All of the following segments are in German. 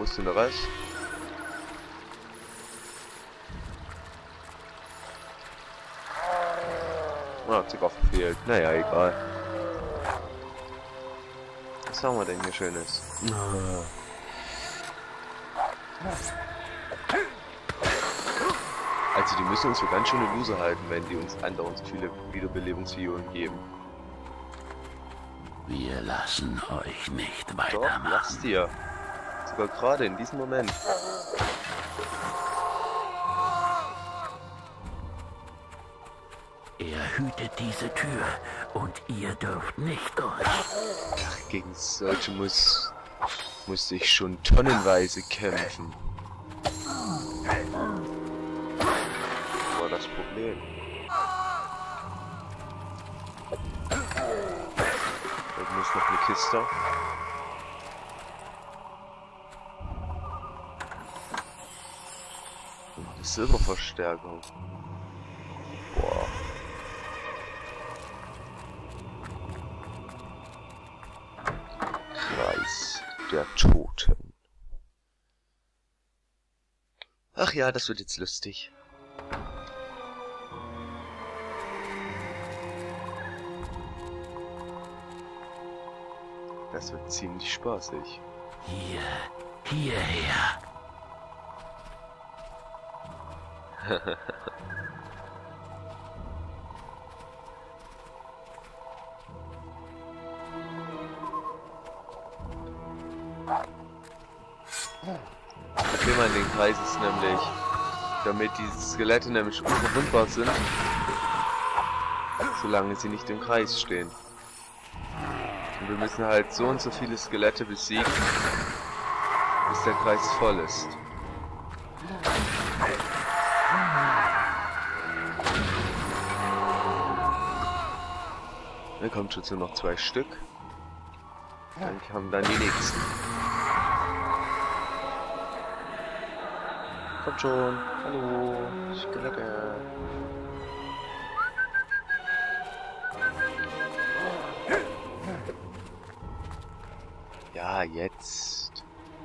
Wo ist denn der Rest? Ah, hat sogar verfehlt. Naja, egal. Was haben wir denn hier Schönes? Also die müssen uns für ganz schöne Loser halten, wenn die uns andauernd so viele Wiederbelebungsviolen geben. Wir lassen euch nicht Doch, weitermachen. lasst ihr. Sogar gerade in diesem Moment. Er hütet diese Tür und ihr dürft nicht durch. Ach, gegen solche musste ich schon tonnenweise kämpfen. War das Problem. Da ist noch eine Kiste. Und eine Silberverstärkung. Boah. Kreis der Toten. Ach ja, das wird jetzt lustig. Das wird ziemlich spaßig. Hierher. Das Problem an den Kreis ist nämlich, damit diese Skelette nämlich unverwundbar sind, solange sie nicht im Kreis stehen. Und wir müssen halt so und so viele Skelette besiegen, bis der Kreis voll ist. Da kommt schon noch 2 Stück. Dann kommen dann die nächsten. Kommt schon. Hallo, Skelette. Ja, jetzt.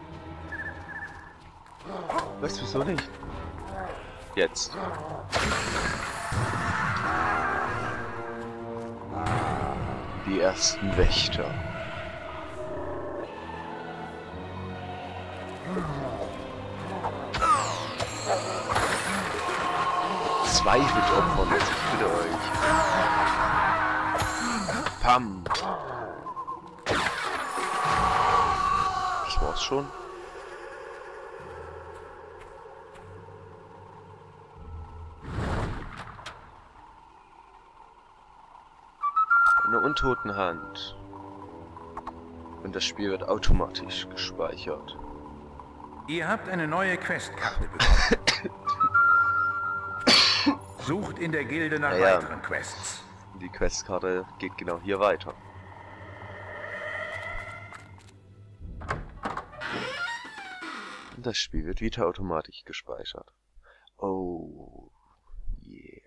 Weißt du wieso nicht? Jetzt. Die ersten Wächter. Zwei wird opfern, jetzt ich bitte euch. Pam. Das war's schon. Eine Untotenhand. Und das Spiel wird automatisch gespeichert. Ihr habt eine neue Questkarte bekommen. Sucht in der Gilde nach weiteren Quests. Die Questkarte geht genau hier weiter. Und das Spiel wird wieder automatisch gespeichert. Oh, yeah.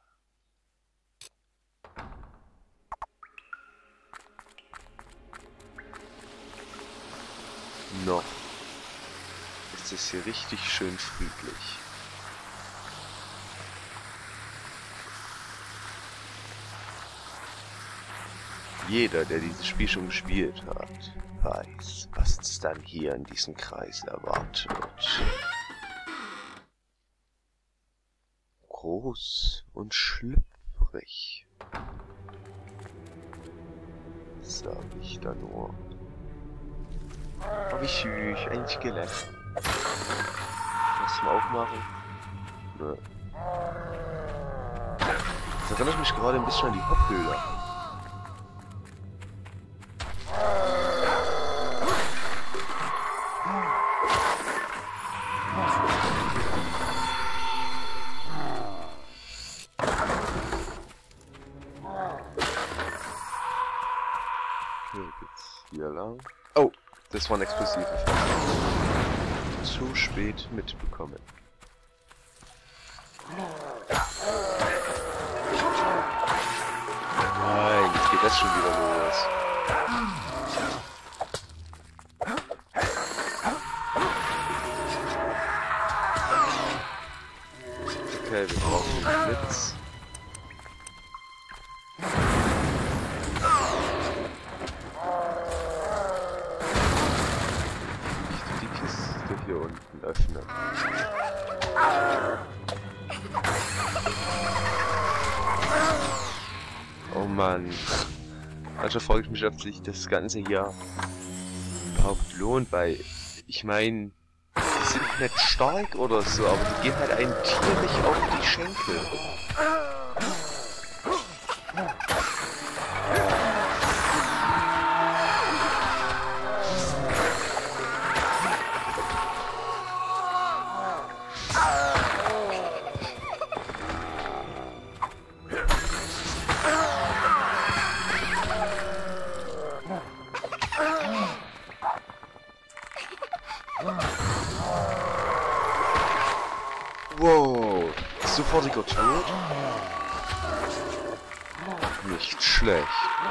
Noch ist es hier richtig schön friedlich. Jeder, der dieses Spiel schon gespielt hat, weiß, was es dann hier in diesem Kreis erwartet. Groß und schlüpfrig, sag ich da nur. Oh, wie süß, ein Skelett. Was zum Aufmachen? Nö. Das erinnert mich gerade ein bisschen an die Hopphöhle. Hier geht's hier lang. Oh, das war ein explosiver Fall. Zu spät mitbekommen. Nein, jetzt geht das schon wieder los. Okay, wir brauchen den Blitz. Ich die Kiste hier unten öffnen. Oh Mann. Also frage ich mich, ob sich das Ganze hier überhaupt lohnt, weil ich meine, die sind nicht stark oder so, aber die gehen halt einem tierisch auf die Schenkel. Wow, sofortiger Tod. Nicht schlecht.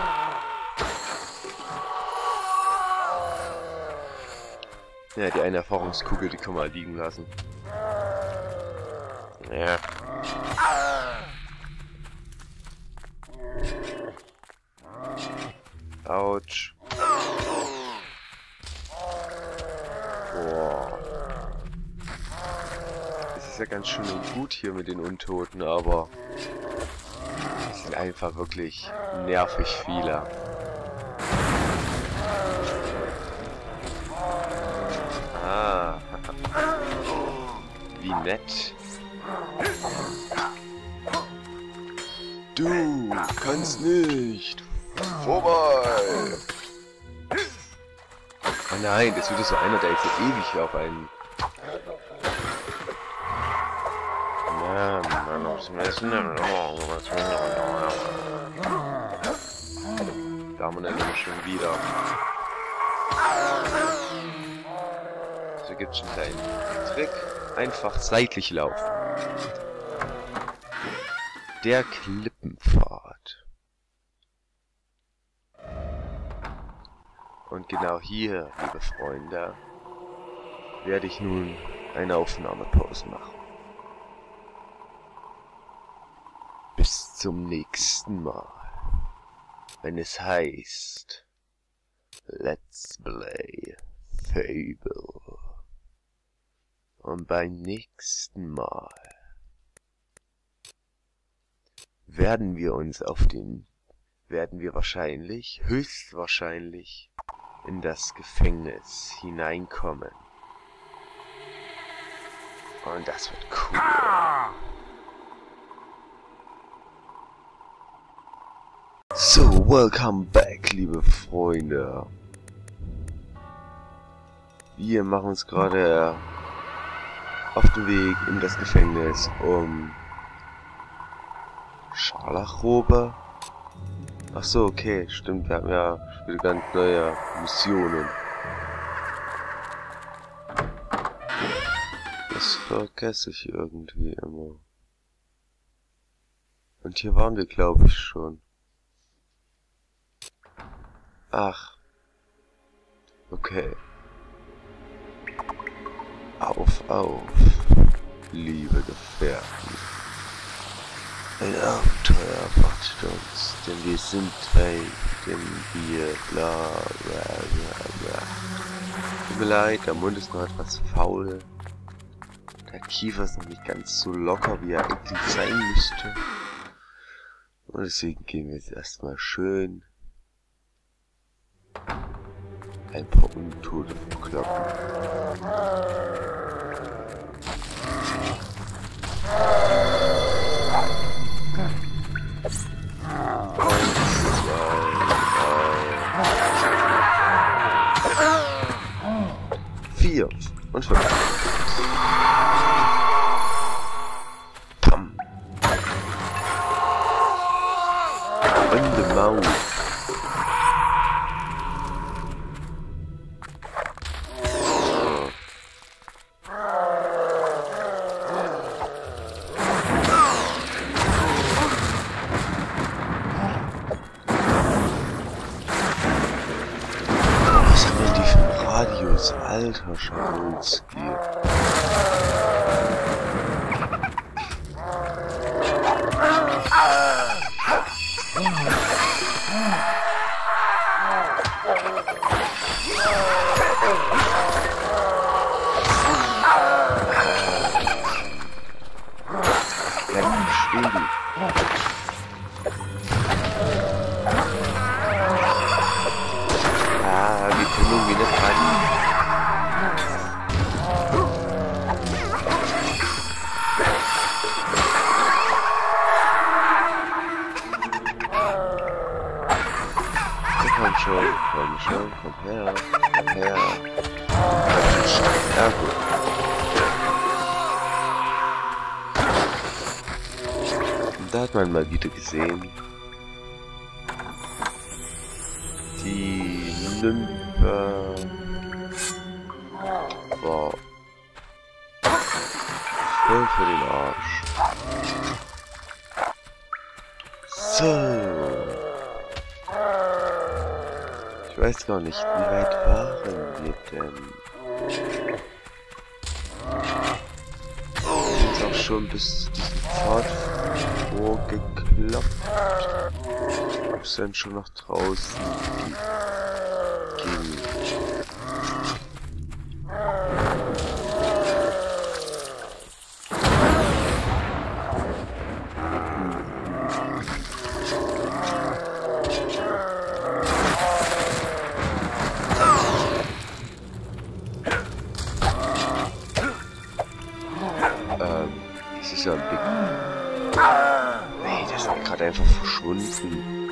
Ja, die eine Erfahrungskugel, die kann man liegen lassen. Ja. Autsch. Boah. Es ist ja ganz schön und gut hier mit den Untoten, aber es sind einfach wirklich nervig viele. Ah. Wie nett. Du kannst nicht. Vorbei. Oh nein, das wird so einer, der jetzt so ewig auf einen... Da haben wir nämlich schon wieder. So gibt es einen kleinen Trick. Einfach seitlich laufen. Der Klippenpfad. Und genau hier, liebe Freunde, werde ich nun eine Aufnahmepause machen. Bis zum nächsten Mal, wenn es heißt Let's Play Fable. Und beim nächsten Mal werden wir höchstwahrscheinlich in das Gefängnis hineinkommen. Und das wird cool. So, welcome back, liebe Freunde. Wir machen uns gerade auf den Weg in das Gefängnis, um Scharlachrobe. Ach so, okay, stimmt, wir haben ja wieder ganz neue Missionen. Das vergesse ich irgendwie immer. Und hier waren wir, glaube ich, schon. Ach. Okay. Auf, liebe Gefährten. Ein Abenteuer erwartet uns, denn wir sind reich, denn wir bla bla bla bla. Tut mir leid, der Mund ist noch etwas faul. Der Kiefer ist noch nicht ganz so locker, wie er eigentlich sein müsste. Und deswegen gehen wir jetzt erstmal schön ein paar Untote verkloppen. Vier und 5. Pam. In the mouth. Alter Schalski. Ja. Stärke. Und da hat man mal wieder gesehen, die Nymphe war voll für den Arsch. So. Ich weiß gar nicht, wie weit waren wir denn? Wir sind auch schon bis zu diesem Pfad vorgeklappt. Ob es dann schon nach draußen ging. Das ist ja ein Big... Nee, das ist gerade einfach verschwunden.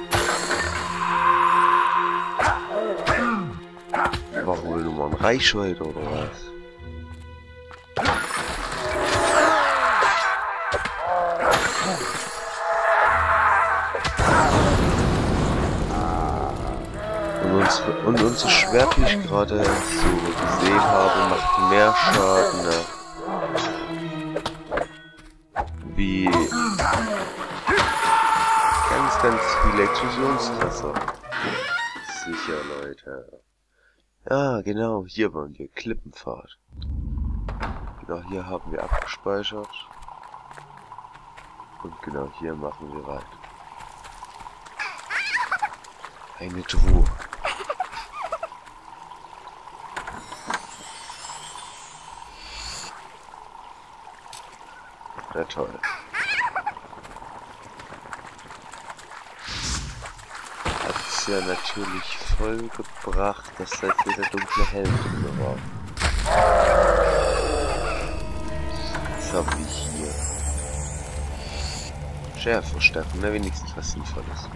War wohl nur mal ein Reichweite oder was? Und unser Schwert, wie ich gerade so gesehen habe, macht mehr Schaden, ne? Wie ganz viele Explosionsfresser. Sicher, Leute. Ah, genau, hier waren wir. Klippenpfad. Genau, hier haben wir abgespeichert. Und genau hier machen wir weiter. Eine Truhe. Na toll. Hat's ja natürlich voll gebracht, dass da jetzt wieder dunkle Helm drin war. Was haben wir hier? Schärfverstärkung, na wenigstens was Sinnvolles.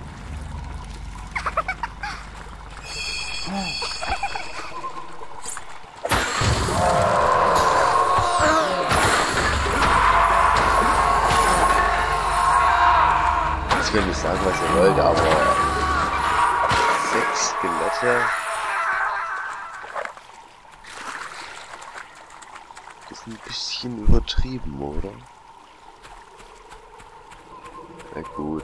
Ich will nicht sagen, was ihr wollt, aber 6 Skelette. Das ist ein bisschen übertrieben, oder? Na gut.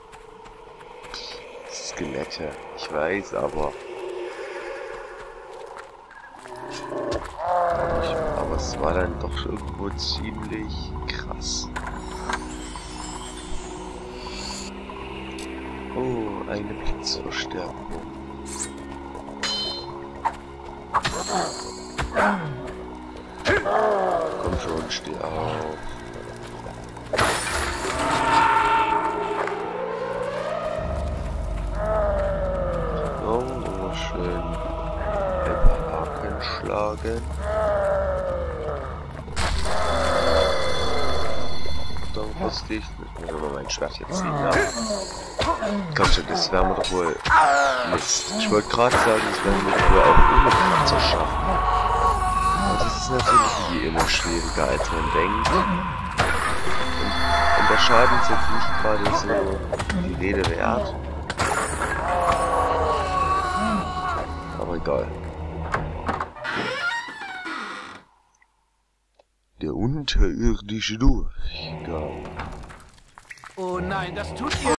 Skelette, ich weiß, aber es war dann doch irgendwo ziemlich krass. Oh, eine Blitzverstärkung. Komm schon, steh auf. Oh, schön. Ein paar Haken schlagen. Dann verstehe ich nicht. Ich muss aber mein Schwert jetzt ziehen. Ja. Komm schon, das werden wir doch wohl... Mist. Ich wollte gerade sagen, das werden wir doch wohl auch ohne Kratzer schaffen. Aber das ist natürlich wie immer schwieriger, als man denkt. Und der Schaden ist jetzt nicht gerade so die Rede wert. Aber egal. Der unterirdische Durchgang. Oh nein, das tut ihr